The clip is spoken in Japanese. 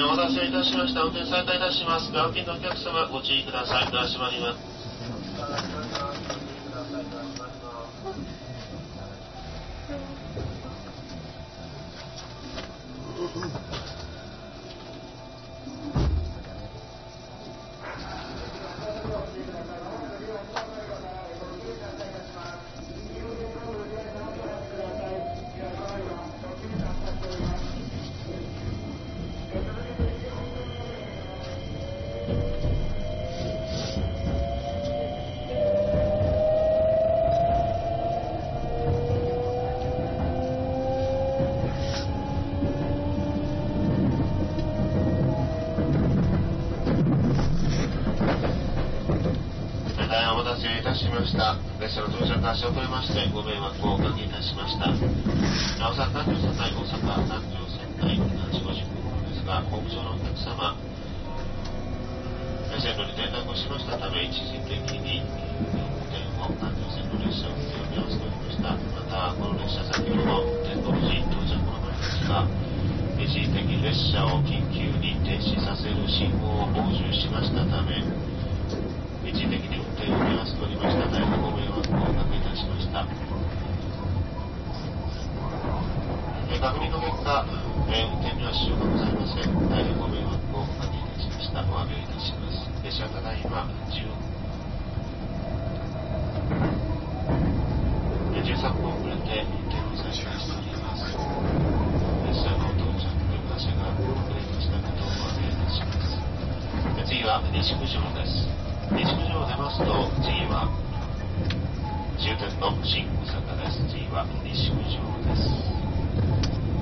お待たせいたしました。運転再開いたします。側近のお客様ご注意ください。ドア閉まります。列車の到着足を取りましてご迷惑をおかけいたしました。なおさら環状線内大阪環状線内7時50分頃ですが、北上のお客様、線路に転落をしましたため一時的に運転を環状線の列車を運転を見合わせておりました。またこの列車先ほど運転同時到着の前ですが、一時的列車を緊急に停止させる信号を傍受しましたため一時的に運転を見合わせておりました。大変ご迷惑をおかけいたしました。確認の結果、運転には支障がございません。大変ご迷惑をおかけいたしました。お詫びいたします。列車はただいま13分遅れて運転を再開しております。列車の到着足が遅れましたことをお詫びいたします。次は西九条です。西九条を出ますと次は終点の新大阪です。次は西九条です。